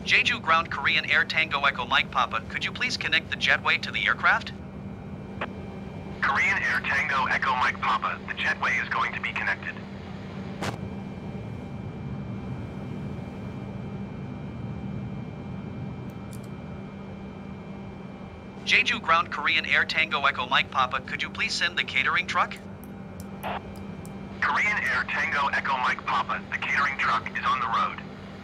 Jeju Ground Korean Air Tango Echo Mike Papa, could you please connect the jetway to the aircraft? Korean Air Tango Echo Mike Papa, the jetway is going to be connected. Jeju Ground Korean Air Tango Echo Mike Papa, could you please send the catering truck? Korean Air Tango Echo Mike Papa, the catering truck is on the road.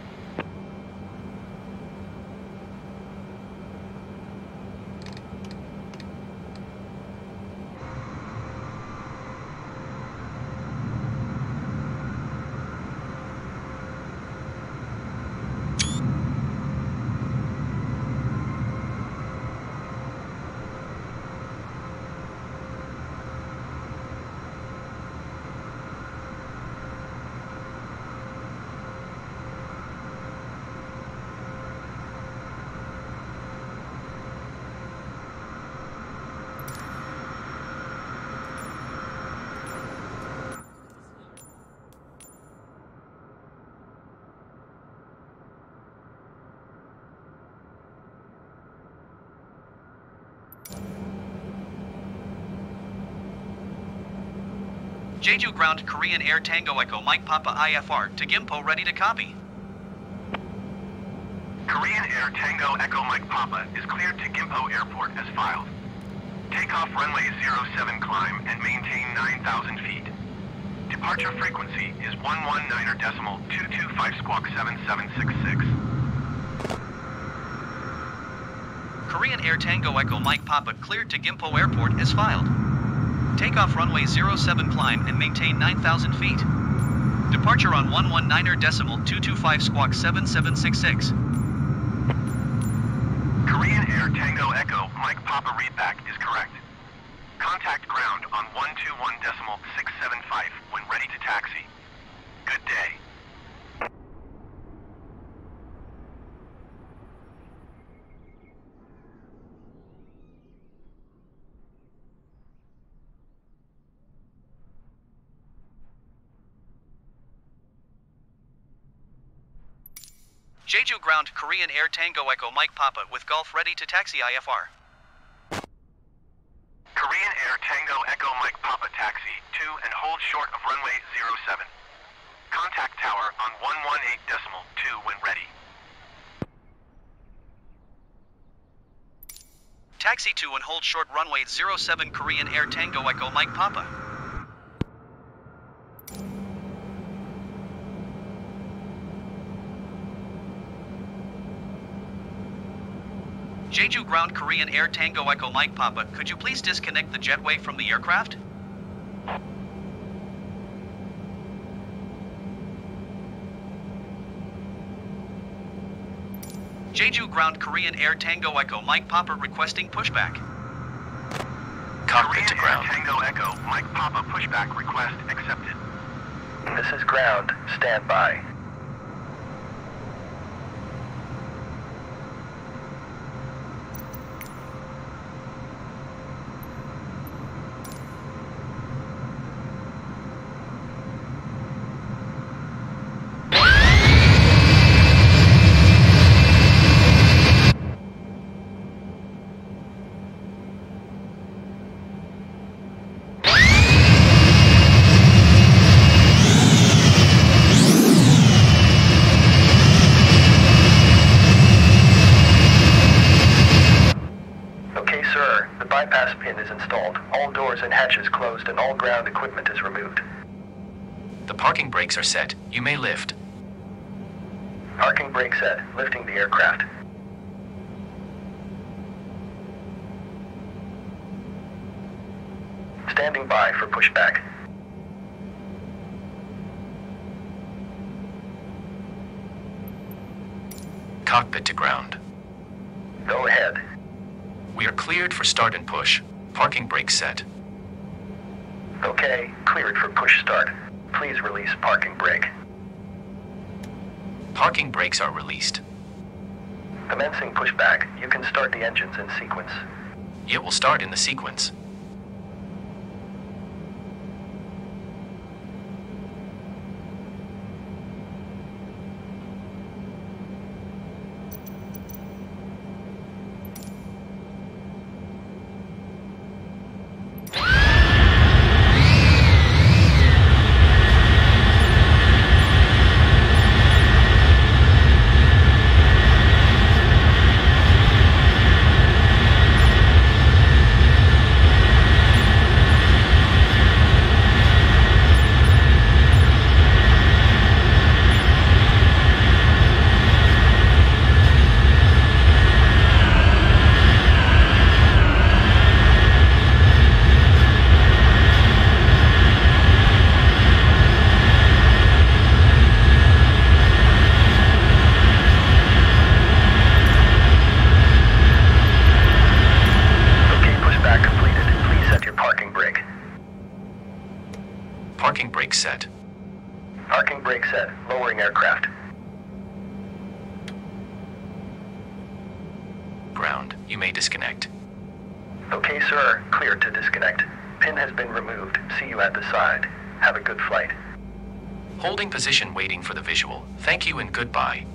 Jeju Ground Korean Air Tango Echo Mike Papa IFR to Gimpo, ready to copy. Korean Air Tango Echo Mike Papa is cleared to Gimpo Airport as filed. Takeoff runway 07 climb and maintain 9,000 feet. Departure frequency is 119.225 squawk 7766. Korean Air Tango Echo Mike Papa cleared to Gimpo Airport as filed. Takeoff runway 07 climb and maintain 9,000 feet. Departure on 119.225 squawk 7766. Korean Air Tango Echo Mike Papa readback is correct. Contact ground on 121.675 when ready to taxi. Good day. Jeju Ground Korean Air Tango Echo Mike Papa with Golf ready to taxi IFR. Korean Air Tango Echo Mike Papa taxi to and hold short of runway 07. Contact tower on 118.2 when ready. Taxi to and hold short runway 07 Korean Air Tango Echo Mike Papa. Jeju Ground Korean Air Tango Echo Mike Papa, could you please disconnect the jetway from the aircraft? Jeju Ground Korean Air Tango Echo Mike Papa requesting pushback. Cockpit to ground. Korean Air Tango Echo Mike Papa pushback request accepted. This is ground. Stand by. Bypass pin is installed, all doors and hatches closed, and all ground equipment is removed. The parking brakes are set. You may lift. Parking brake set. Lifting the aircraft. Standing by for pushback. Cockpit to ground. Go ahead. We are cleared for start and push. Parking brakes set. Okay, cleared for push start. Please release parking brake. Parking brakes are released. Commencing pushback. You can start the engines in sequence. It will start in the sequence. Parking brake set. Parking brake set. Lowering aircraft. Ground. You may disconnect. Okay, sir. Clear to disconnect. Pin has been removed. See you at the side. Have a good flight. Holding position waiting for the visual. Thank you and goodbye.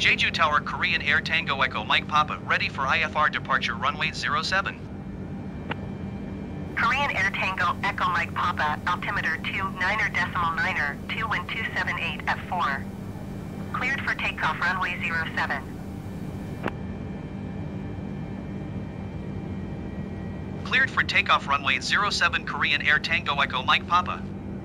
Jeju Tower, Korean Air Tango Echo Mike Papa, ready for IFR departure runway 07. Korean Air Tango Echo Mike Papa, altimeter 29.9er, 21278 F4. Cleared for takeoff runway 07. Cleared for takeoff runway 07 Korean Air Tango Echo Mike Papa.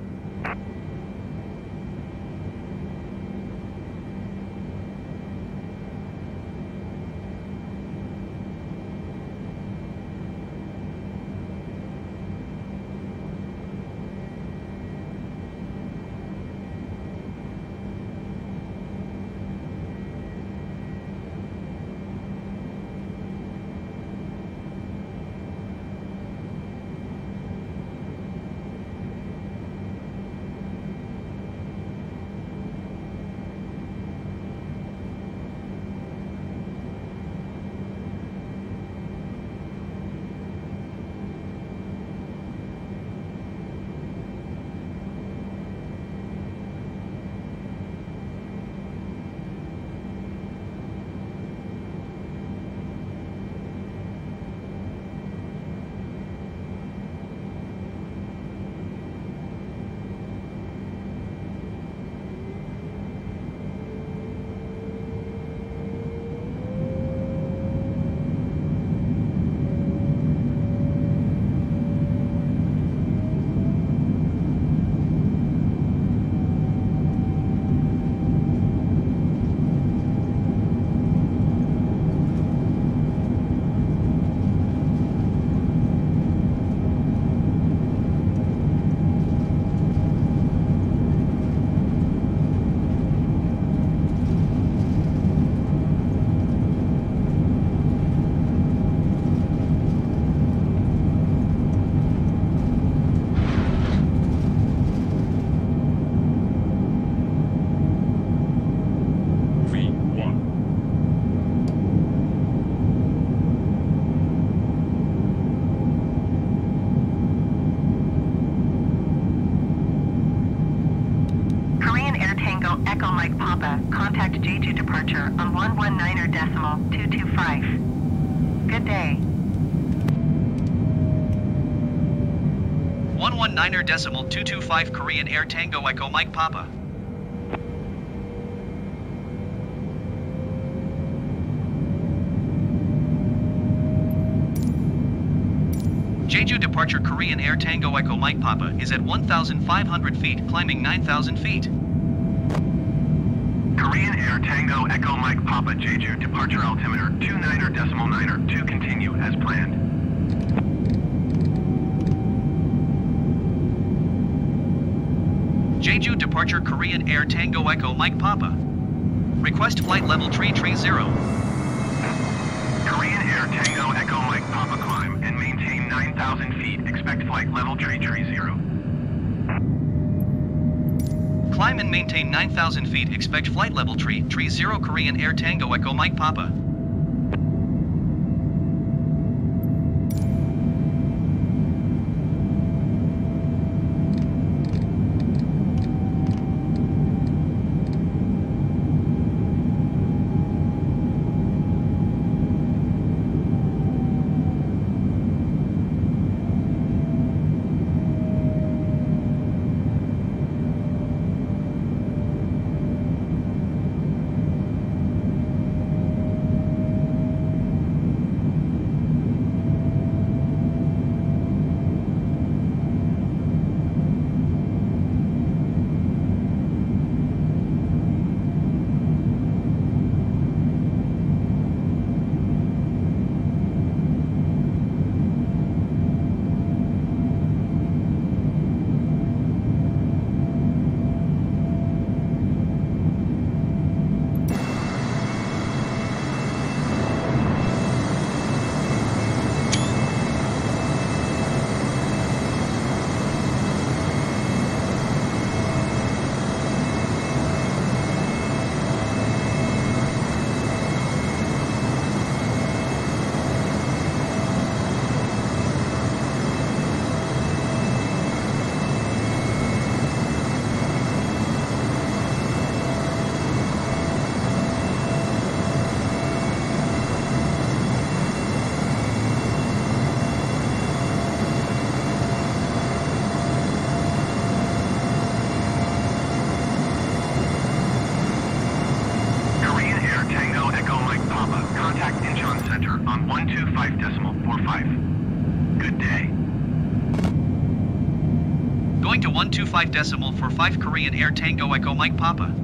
Echo Mike Papa, contact Jeju departure on 119er decimal 225. Good day. 119er decimal 225 Korean Air Tango Echo Mike Papa. Jeju departure Korean Air Tango Echo Mike Papa is at 1,500 feet, climbing 9,000 feet. Korean Air Tango Echo Mike Papa Jeju departure altimeter 29er decimal 9er to continue as planned. Jeju departure Korean Air Tango Echo Mike Papa. Request flight level 330. Korean Air Tango Echo Mike Papa climb and maintain 9,000 feet. Expect flight level 330. Climb and maintain 9,000 feet. Expect flight level 330 Korean Air Tango Echo Mike Papa. 125.45. Good day. Going to 125.45 Korean Air Tango Echo Mike Papa.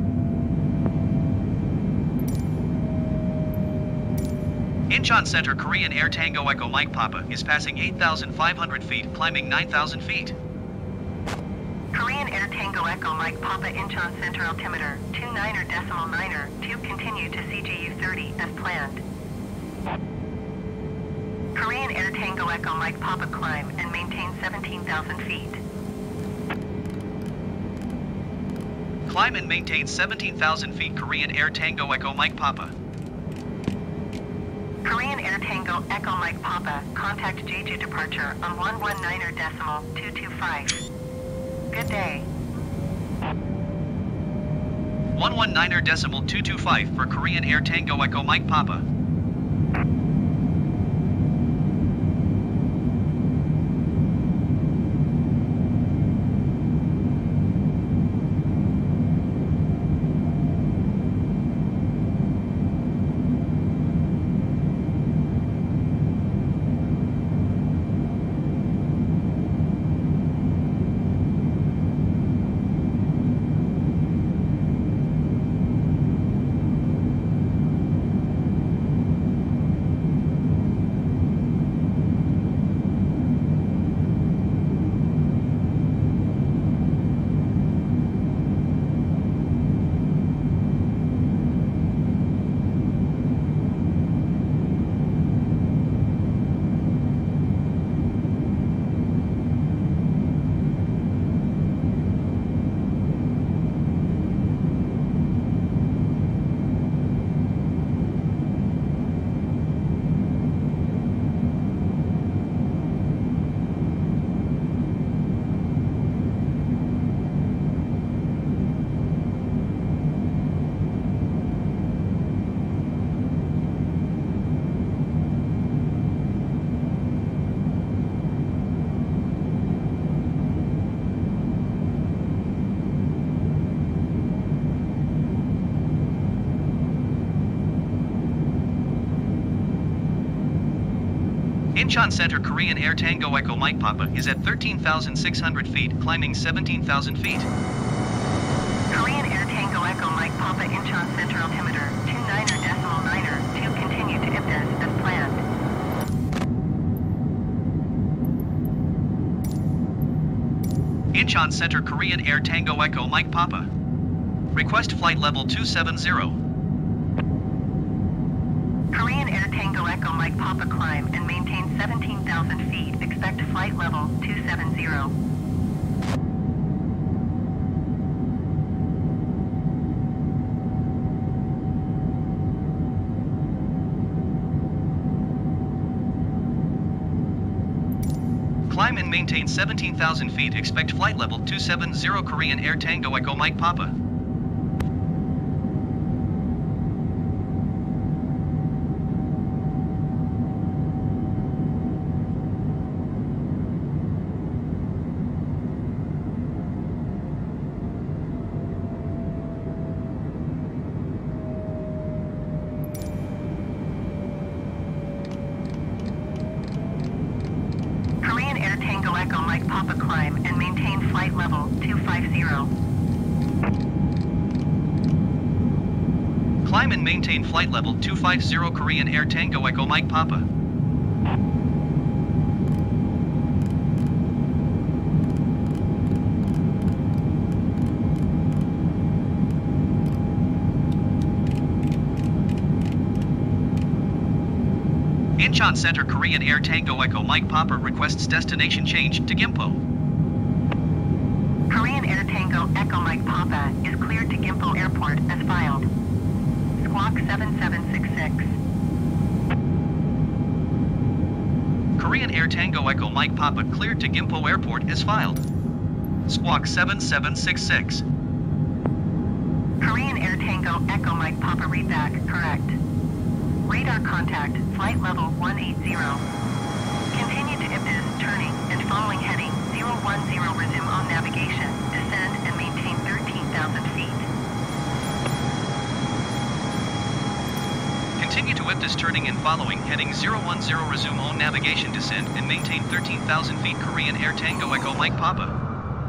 Incheon Center Korean Air Tango Echo Mike Papa is passing 8,500 feet, climbing 9,000 feet. Korean Air Tango Echo Mike Papa Incheon Center altimeter 29.9 continue to CJU 30 as planned. Korean Air Tango Echo Mike Papa climb and maintain 17,000 feet. Climb and maintain 17,000 feet Korean Air Tango Echo Mike Papa. Korean Air Tango Echo Mike Papa, contact Jeju departure on 119.225. Good day. 119.225 for Korean Air Tango Echo Mike Papa. Incheon Center Korean Air Tango Echo Mike Papa is at 13,600 feet, climbing 17,000 feet. Korean Air Tango Echo Mike Papa Incheon Center altimeter 29.9 continue to IPDAS as planned. Incheon Center Korean Air Tango Echo Mike Papa. Request flight level 270. Korean Air Tango Echo Mike Papa climb and maintain 17,000 feet. Expect flight level 270. Climb and maintain 17,000 feet. Expect flight level 270 Korean Air Tango Echo Mike Papa. Echo Mike Papa climb and maintain flight level 250. Climb and maintain flight level 250 Korean Air Tango Echo Mike Papa. Incheon Center Korean Air Tango Echo Mike Papa requests destination change to Gimpo. Korean Air Tango Echo Mike Papa is cleared to Gimpo Airport as filed. Squawk 7766. Korean Air Tango Echo Mike Papa cleared to Gimpo Airport as filed. Squawk 7766. Korean Air Tango Echo Mike Papa readback correct. Radar contact, flight level 180. Continue to IPDAS, turning and following heading 010, resume on navigation, descend and maintain 13,000 feet. Continue to IPDIS turning and following heading 010, resume on navigation descent and maintain 13,000 feet Korean Air Tango Echo Mike Papa.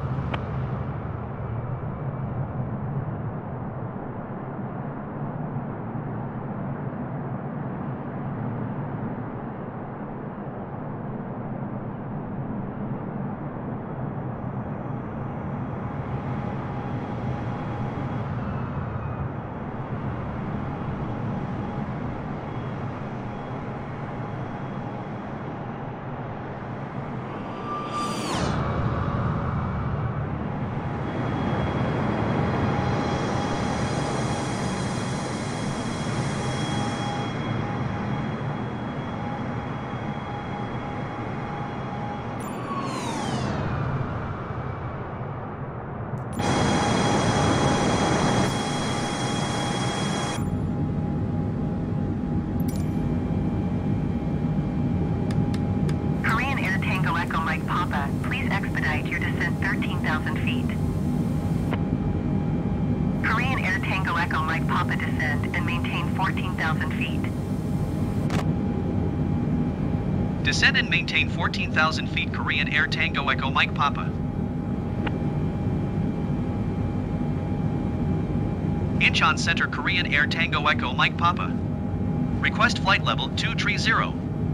Please expedite your descent 13,000 feet. Korean Air Tango Echo Mike Papa descend and maintain 14,000 feet. Descend and maintain 14,000 feet Korean Air Tango Echo Mike Papa. Incheon Center Korean Air Tango Echo Mike Papa. Request flight level 230.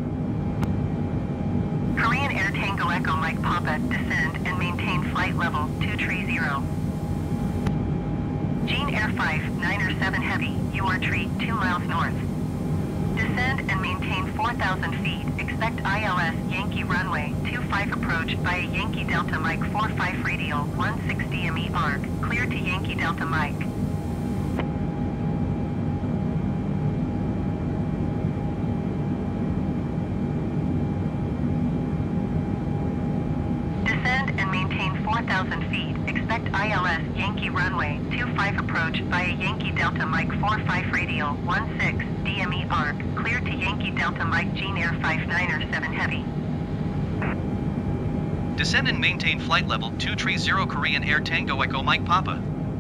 Korean Air Tango Echo Mike Papa descend and maintain flight level 230. Jean Air 5 907 Heavy, UR tree 2 miles north. Descend and maintain 4,000 feet. Expect ILS Yankee runway 25 approach via Yankee Delta Mike 45 radial 16 DME arc. Clear to Yankee Delta Mike. Descend and maintain 4,000 feet. Expect ILS Yankee runway 25 approach via Yankee Delta Mike 45 radial 16 DME arc. Clear to Yankee Delta Mike Jean Air 5907 Heavy. Descend and maintain flight level 230 Korean Air Tango Echo Mike Papa.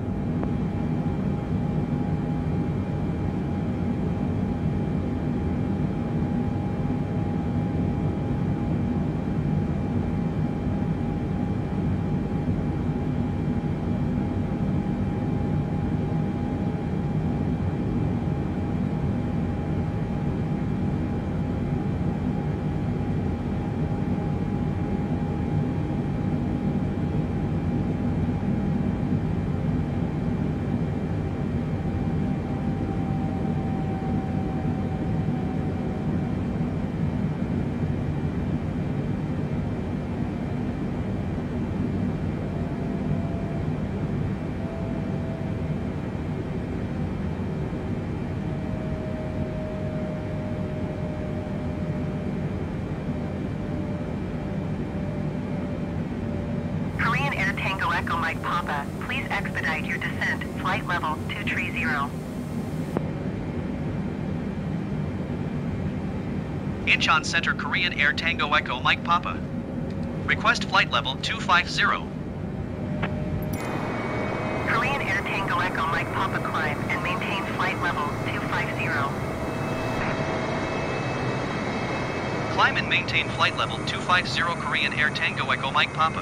Echo Mike Papa, please expedite your descent, flight level 230. Incheon Center Korean Air Tango Echo Mike Papa. Request flight level 250. Korean Air Tango Echo Mike Papa climb and maintain flight level 250. Climb and maintain flight level 250 Korean Air Tango Echo Mike Papa.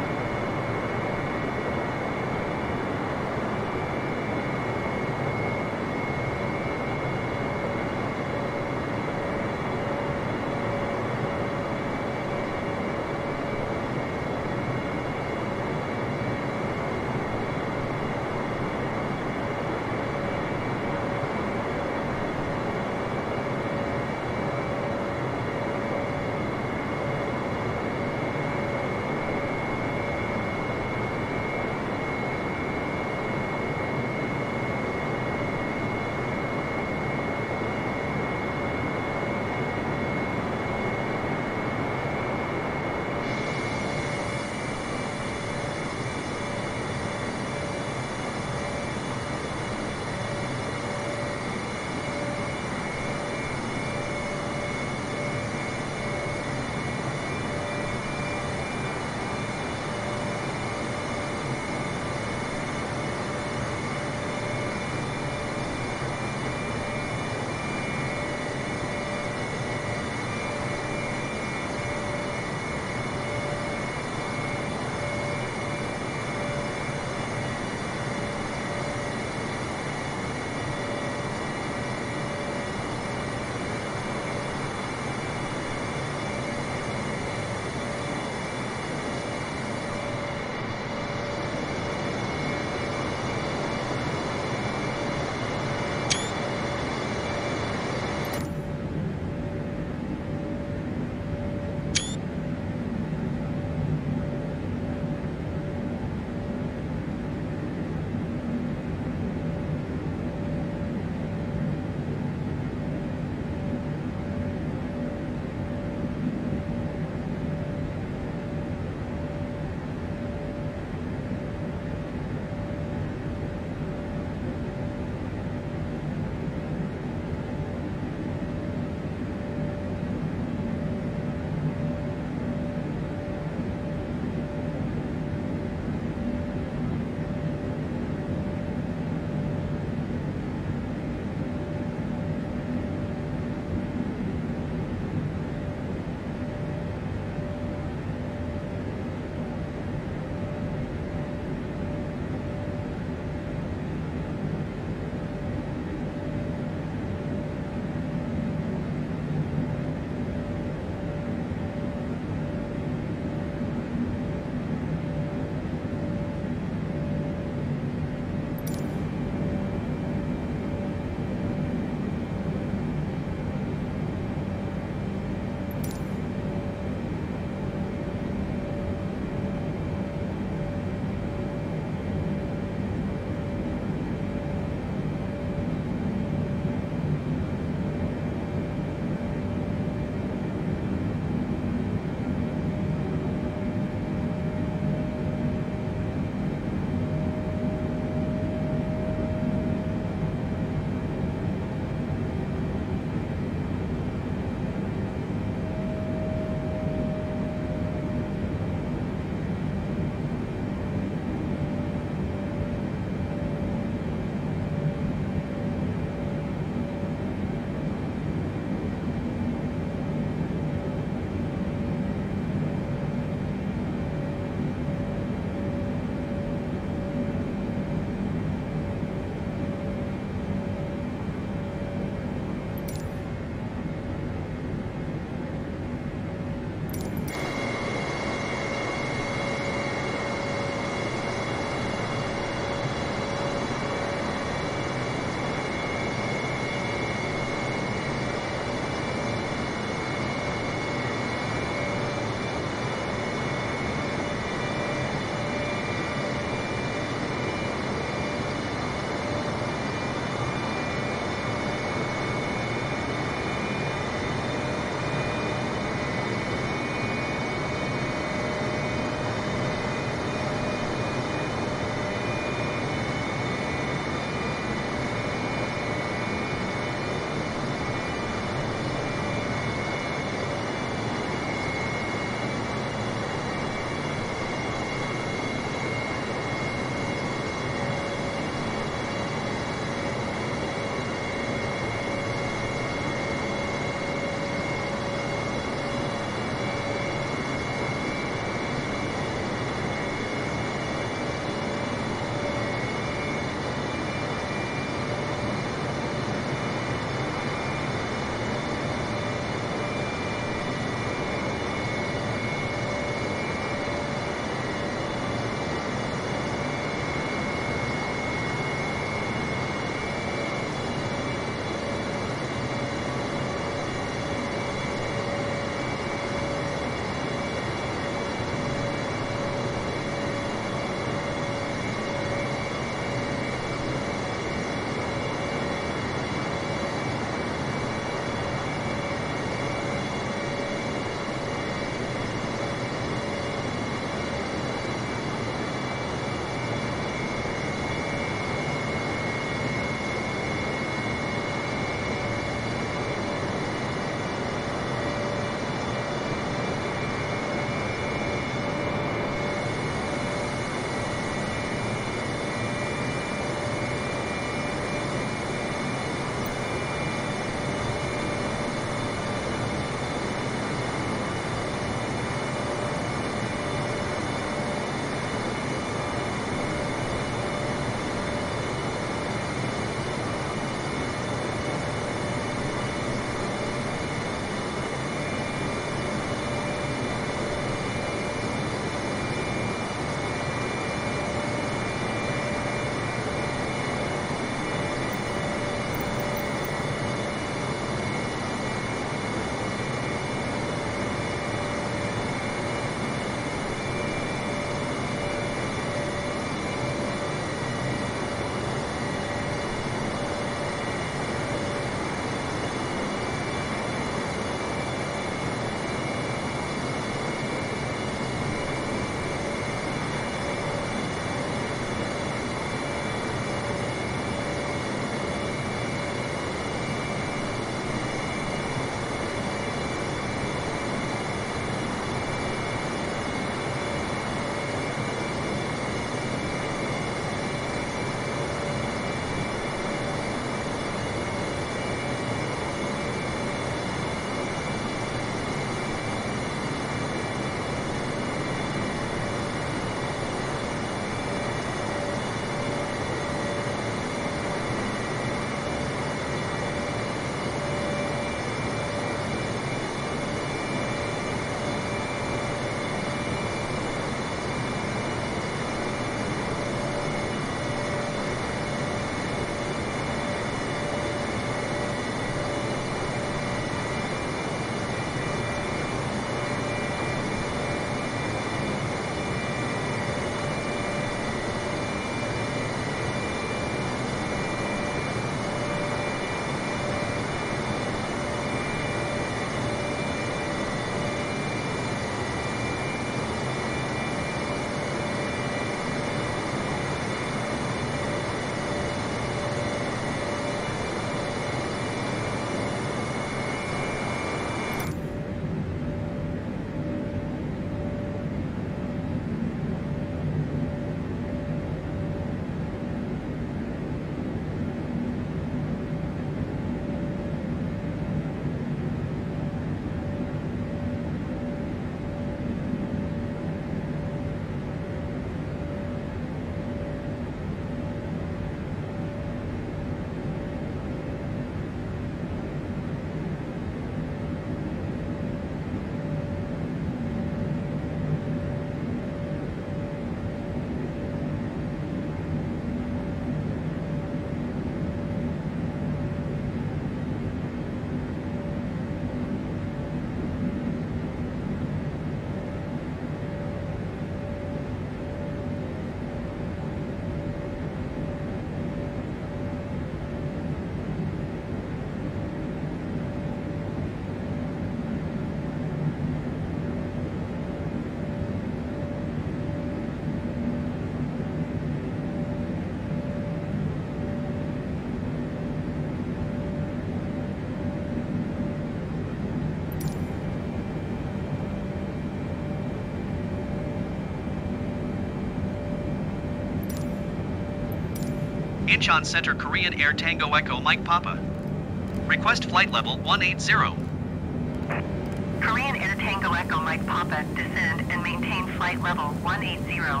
Inch on center Korean Air Tango Echo Mike Papa. Request flight level 180. Korean Air Tango Echo Mike Papa, descend and maintain flight level 180.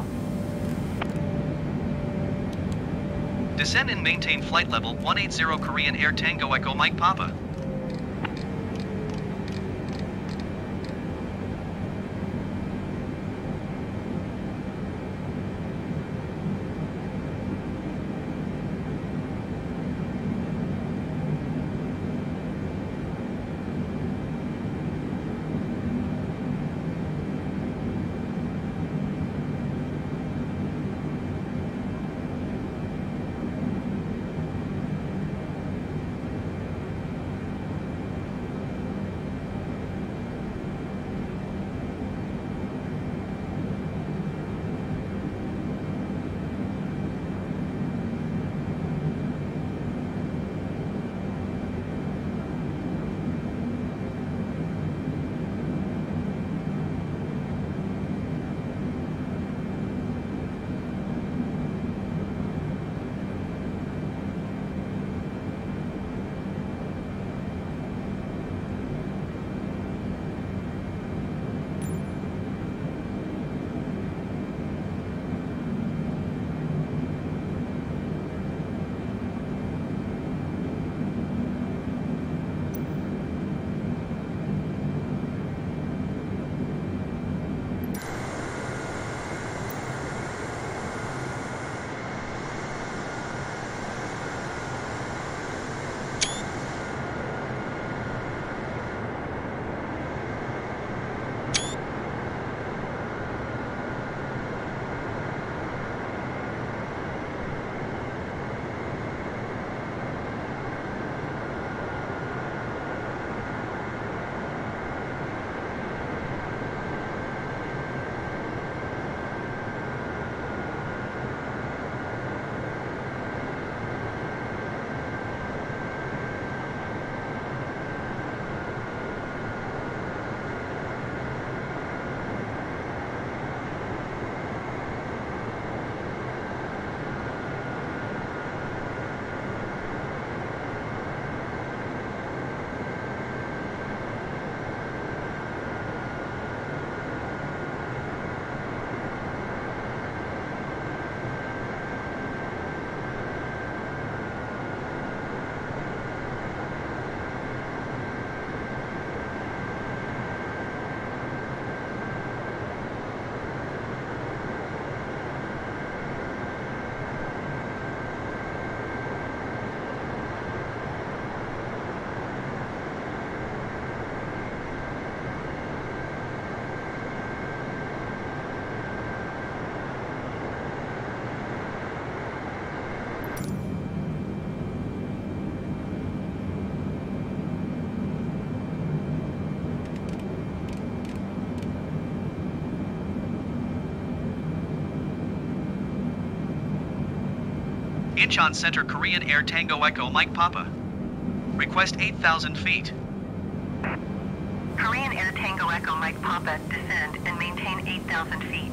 Descend and maintain flight level 180 Korean Air Tango Echo Mike Papa. Incheon Center Korean Air Tango Echo Mike Papa. Request 8,000 feet. Korean Air Tango Echo Mike Papa, descend and maintain 8,000 feet.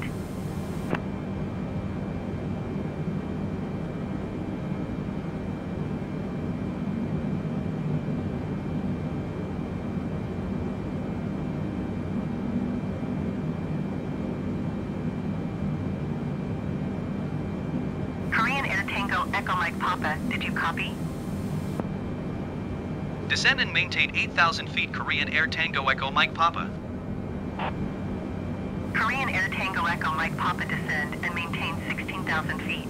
Korean Air Tango Echo Mike Papa, did you copy? Descend and maintain 8,000 feet Korean Air Tango Echo Mike Papa. Korean Air Tango Echo Mike Papa, descend and maintain 16,000 feet.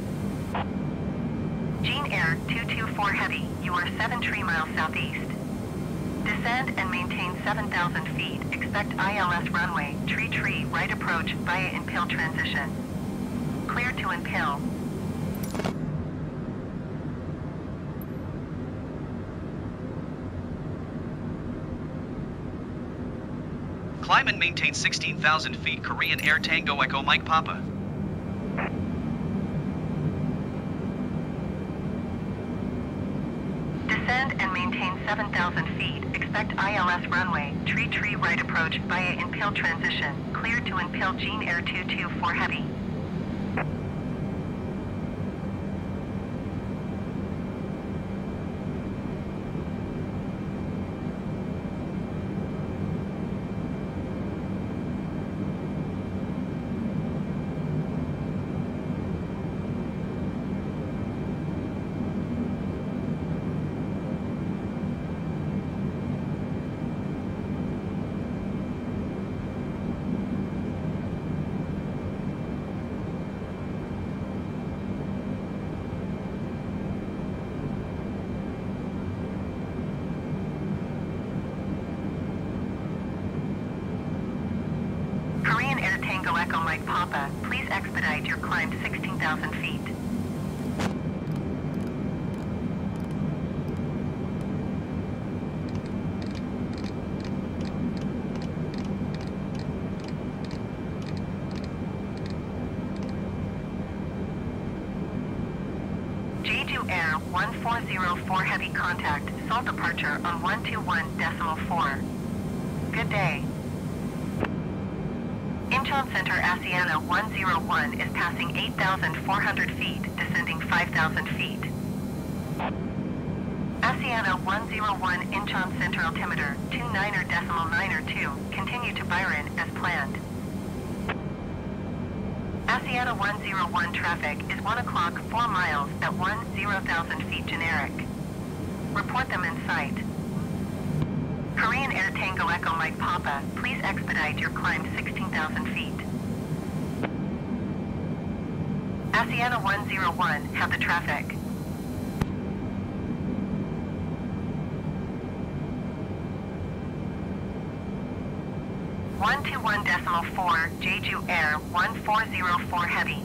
Jean Air 224 Heavy, you are 7 tree miles southeast. Descend and maintain 7,000 feet. Expect ILS runway, tree right approach via Impel transition. Clear to Impel. Climb and maintain 16,000 feet Korean Air Tango Echo Mike Papa. Descend and maintain 7,000 feet. Expect ILS runway, tree right approach via Impel transition. Clear to Impel Jean Air 224 Heavy. Papa, please expedite your climb to 16,000 feet. Jeju Air 1404 heavy contact, Seoul departure on 121.4. Good day. Incheon Center Asiana 101 is passing 8,400 feet, descending 5,000 feet. Asiana 101 Incheon Center altimeter 29.902, continue to Byron as planned. Asiana 101 traffic is 1 o'clock 4 miles at 10,000 feet generic. Report them in sight. Korean Air Tango Echo Mike Papa, please expedite your climb to 16,000 feet. Asiana 101, have the traffic. One 121.4, Jeju Air 1404 heavy.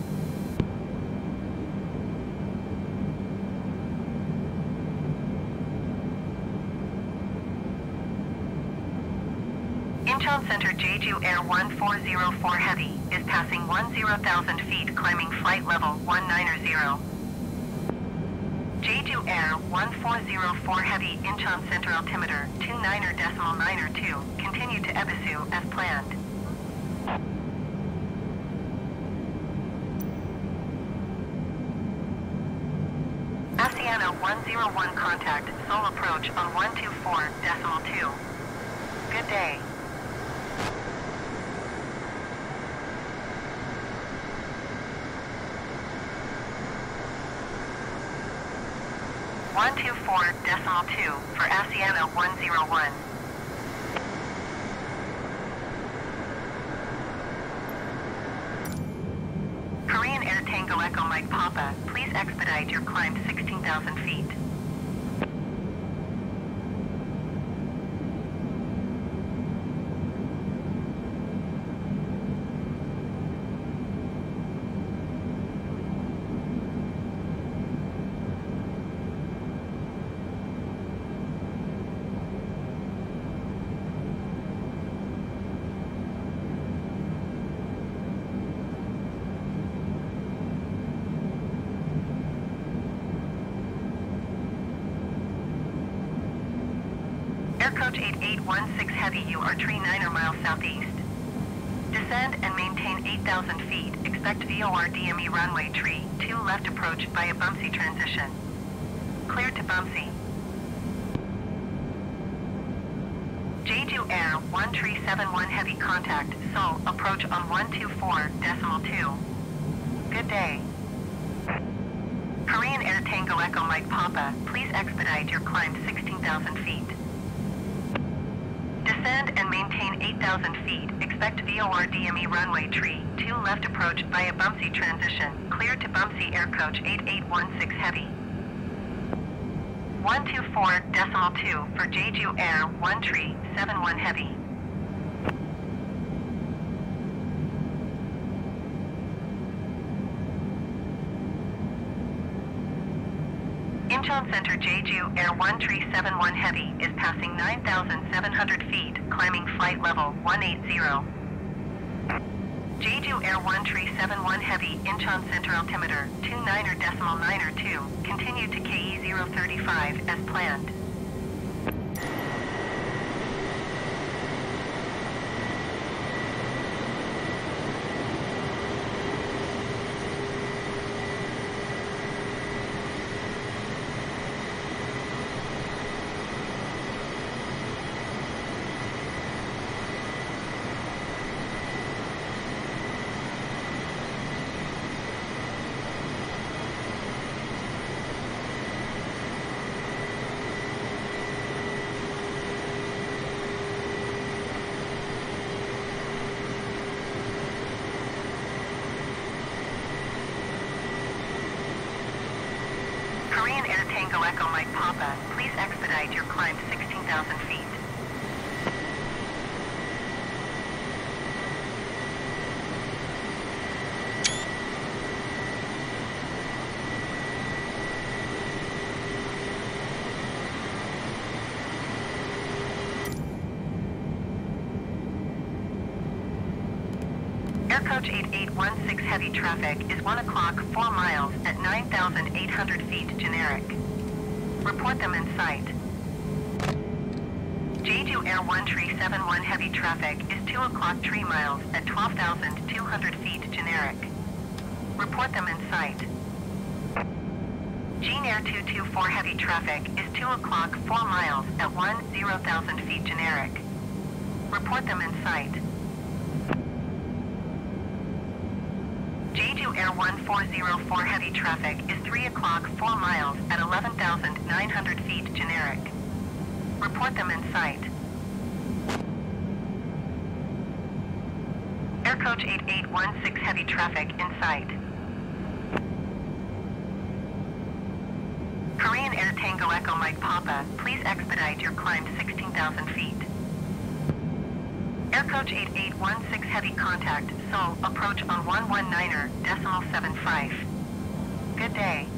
Incheon Center Jeju Air 1404 heavy is passing 10,000 feet, climbing flight level 190. Jeju Air 1404 heavy Incheon Center altimeter 29.902, continue to Ebisu as planned. Asiana 101 contact, Seoul approach on 124.2. Good day. One 124.2 for Asiana 101. Korean Air Tango Echo Mike Papa, please expedite your climb to 16,000 feet. Air Coach 8816 Heavy, you are tree 9 miles southeast. Descend and maintain 8,000 feet. Expect VOR DME runway tree 2 left approach via Bumsey transition. Clear to Bumsey. Jeju Air 1371 Heavy contact, Seoul approach on 124.2. Good day. Korean Air Tango Echo Mike Papa, please expedite your climb to 16,000 feet. Descend and maintain 8,000 feet. Expect VOR DME runway tree 2 left approach via Bumsey transition. Clear to Bumsey Air Coach 8816 Heavy. 124.2 for Jeju Air 1371 Heavy. Incheon Center Jeju Air 1371 Heavy is passing 9,700 feet, climbing flight level 180. Jeju Air 1371 Heavy Incheon Center altimeter 29.902, continue to KE 035 as planned. Korean Air Tango Echo Mike Papa, please expedite your climb to 16,000 feet. Air Coach 8816 heavy traffic is 1 o'clock 4 miles at 9,800 feet generic. Report them in sight. Jeju Air 1371 heavy traffic is 2 o'clock 3 miles at 12,200 feet generic. Report them in sight. Jean Air 224 heavy traffic is 2 o'clock 4 miles at 10,000 feet generic. Report them in sight. Jeju Air 1404 heavy traffic is 3 o'clock 4 miles at 11,900 feet generic. Report them in sight. Air Coach 8816 heavy traffic in sight. Korean Air Tango Echo Mike Papa, please expedite your climb to 16,000 feet. Air Coach 8816 heavy contact, Seoul, approach on 119.75. Good day.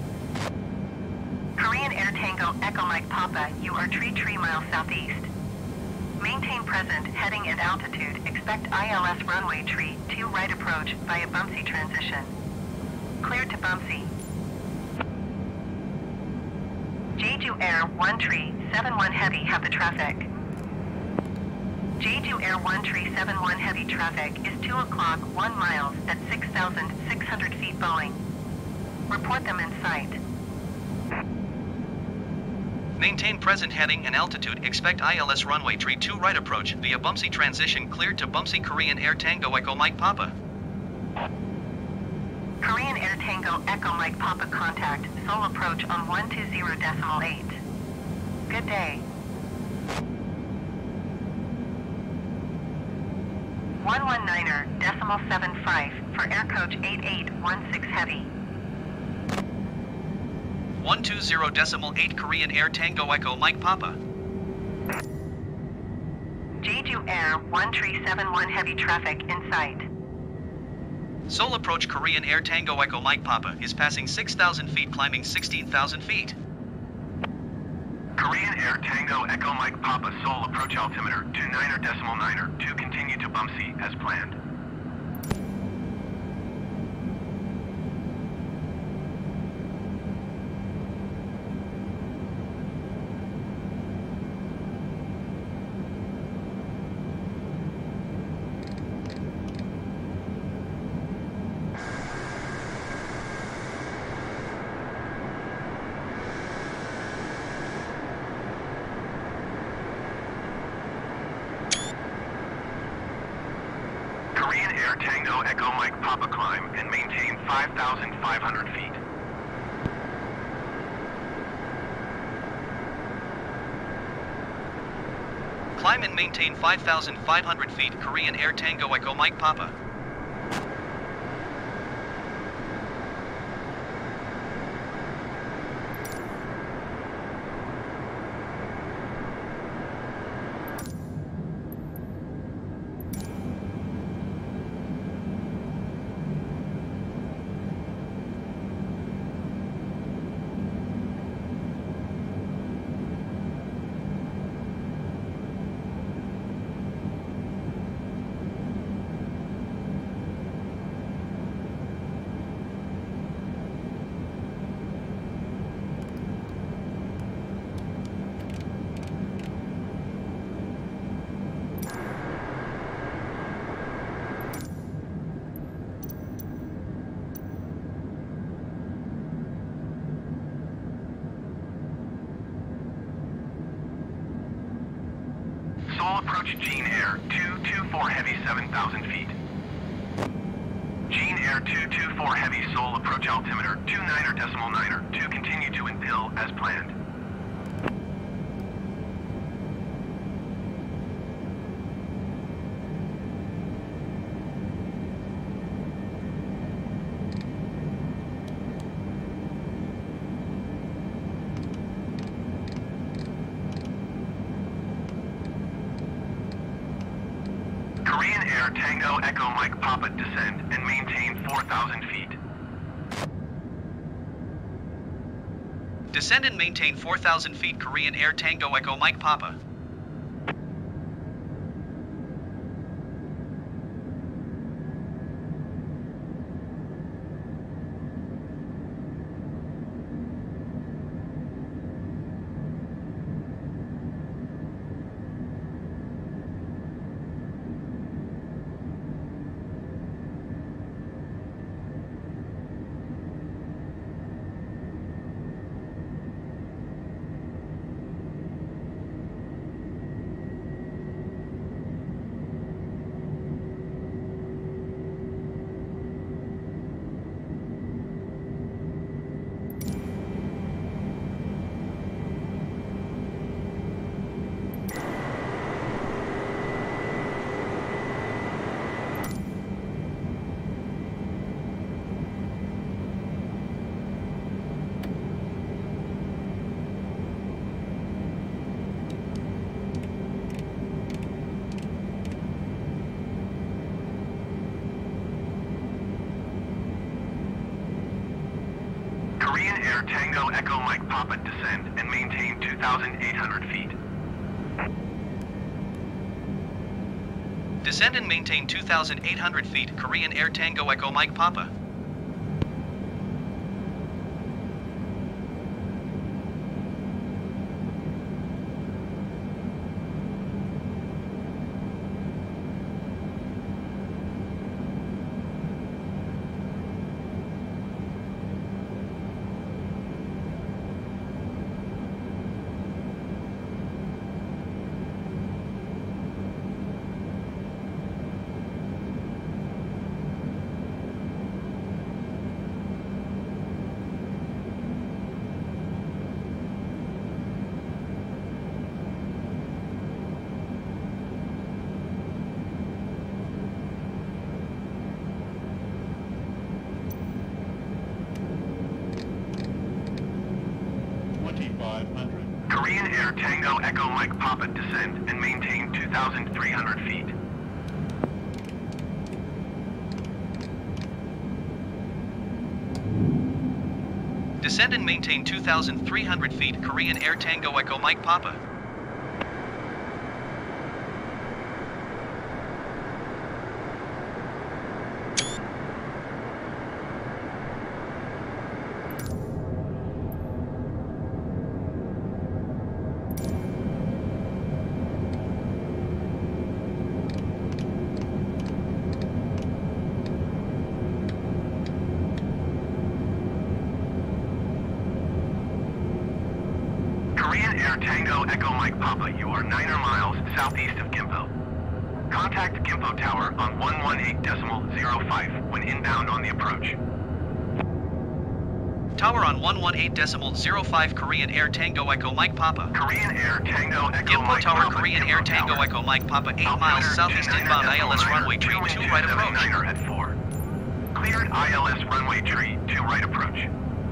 Korean Air Tango Echo Mike Papa, you are 3 miles southeast. Maintain present heading and altitude, expect ILS runway 2 right approach via Bumsey transition. Clear to Bumsey. Jeju Air 1371 heavy have the traffic. Jeju Air 1371 heavy traffic is 2 o'clock 1 miles at 6,600 feet Boeing. Report them in sight. Maintain present heading and altitude, expect ILS runway 2 right approach via Bumsey transition cleared to Bumsey. Korean Air Tango Echo Mike Papa. Korean Air Tango Echo Mike Papa contact, Seoul approach on 120.8. Good day. 119.75 for Air Coach 8816 heavy. 120.8 Korean Air Tango Echo Mike Papa. Jeju Air 1371 heavy traffic in sight. Seoul approach Korean Air Tango Echo Mike Papa is passing 6,000 feet climbing 16,000 feet. Korean Air Tango Echo Mike Papa Seoul approach altimeter 29.9 to continue to Bumsey as planned. Korean Air Tango Echo Mike Papa climb and maintain 5,500 feet. Climb and maintain 5,500 feet. Korean Air Tango Echo Mike Papa. Seoul approach Jean Air 224 heavy 7,000 feet. Jean Air 224 heavy Seoul approach altimeter 29.9 to continue to Inpil as planned. Korean Air Tango Echo Mike Papa descend and maintain 4,000 feet. Descend and maintain 4,000 feet. Korean Air Tango Echo Mike Papa. Korean Air Tango Echo Mike Papa descend and maintain 2,800 feet. Descend and maintain 2,800 feet, Korean Air Tango Echo Mike Papa. Korean Air Tango Echo Mike Papa descend and maintain 2,300 feet. Descend and maintain 2,300 feet, Korean Air Tango Echo Mike Papa. Korean Air Tango Echo Mike Papa, you are 9 miles southeast of Gimpo. Contact Gimpo Tower on 118.05 when inbound on the approach. Tower on 118.05, Korean Air Tango Echo Mike Papa. Korean Air Tango Echo Gimpo Mike Tower, Papa, Korean Gimpo Air Tango Tower. Echo Mike Papa, 8 Altimeter miles southeast 29 inbound ILS decimal runway tree 2 right approach. 2 at 4. Cleared ILS runway tree 2 right approach.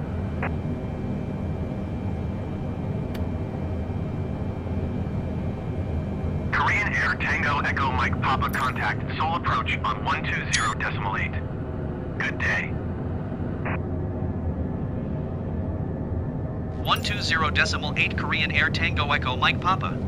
Korean Air Tango Echo Mike Papa contact Seoul approach on 120.8. Good day. 120.8, Korean Air Tango Echo Mike Papa.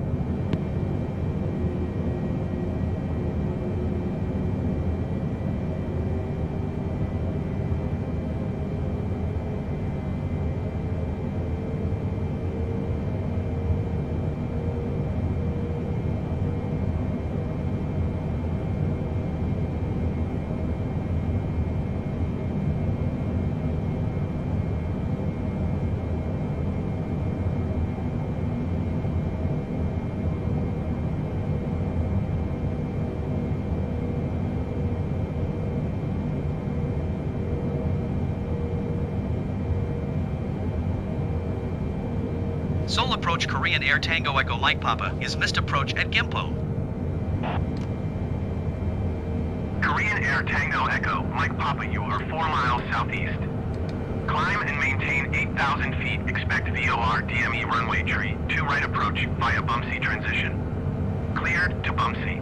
Seoul approach, Korean Air Tango Echo Mike Papa is missed approach at Gimpo. Korean Air Tango Echo Mike Papa, you are 4 miles southeast. Climb and maintain 8,000 feet. Expect VOR DME runway tree 2 right approach via Bumsey transition. Cleared to Bumsey.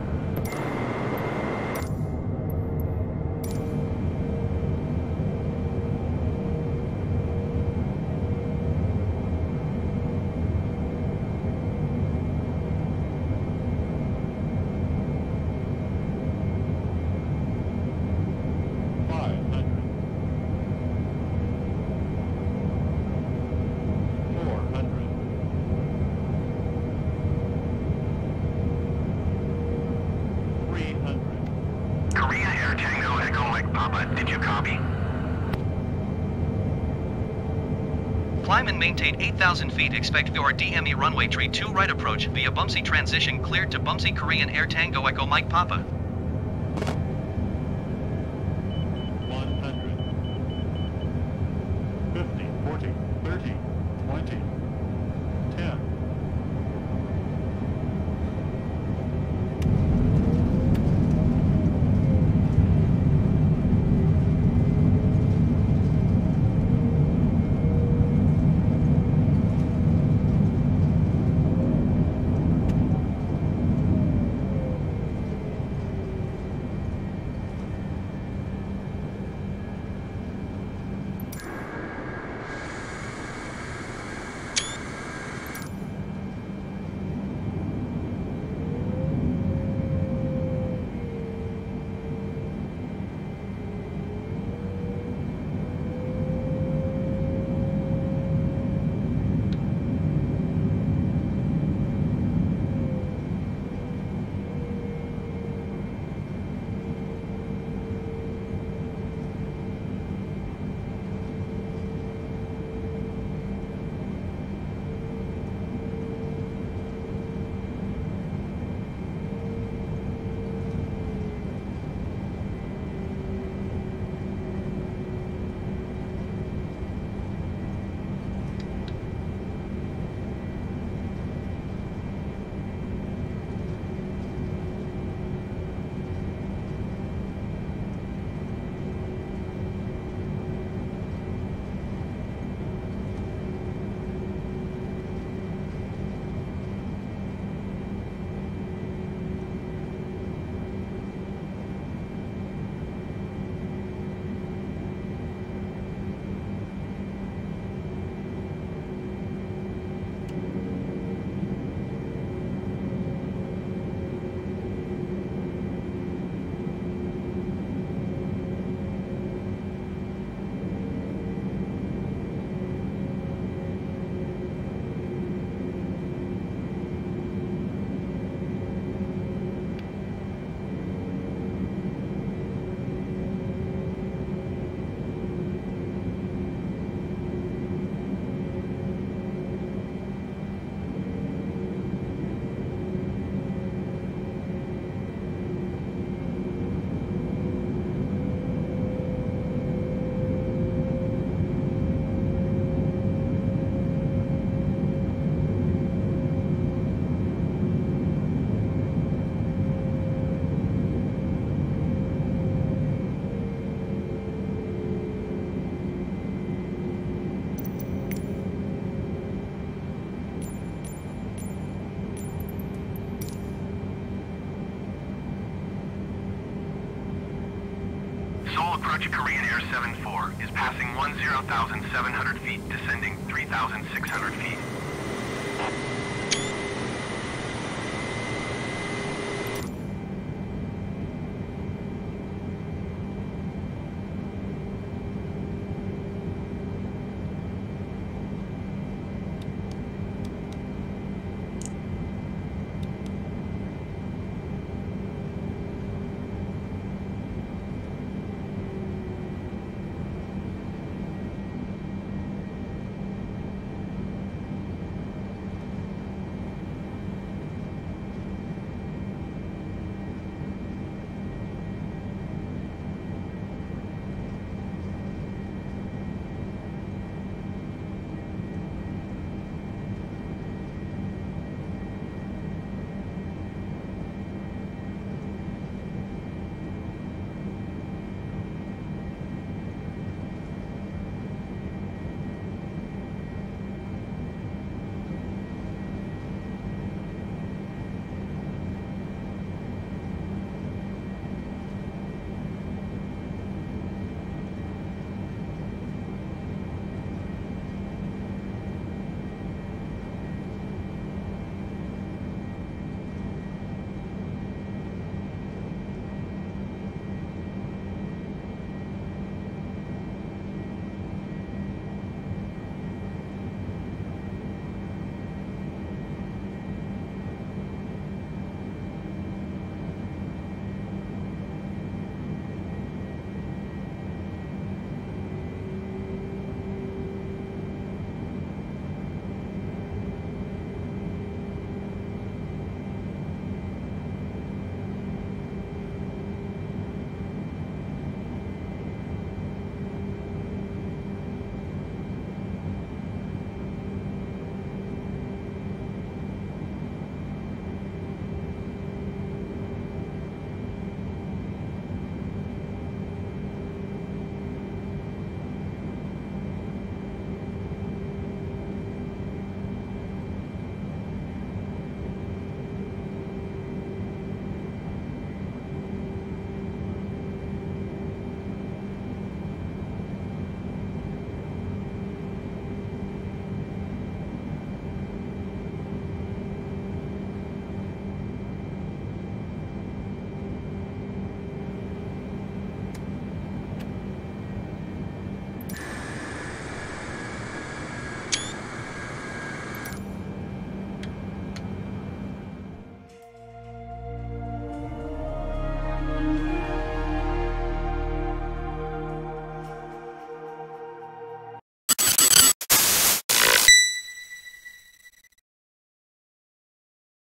Korean Air Tango Echo Mike Papa, did you copy? Climb and maintain 8,000 feet. Expect VOR DME runway tree 2 right approach via Bumsey transition. Cleared to Bumsey, Korean Air Tango Echo Mike Papa. 100, 50, 40, 30, 20, 10. approach Korean Air 74 is passing 10,700 feet, descending 3,600 feet.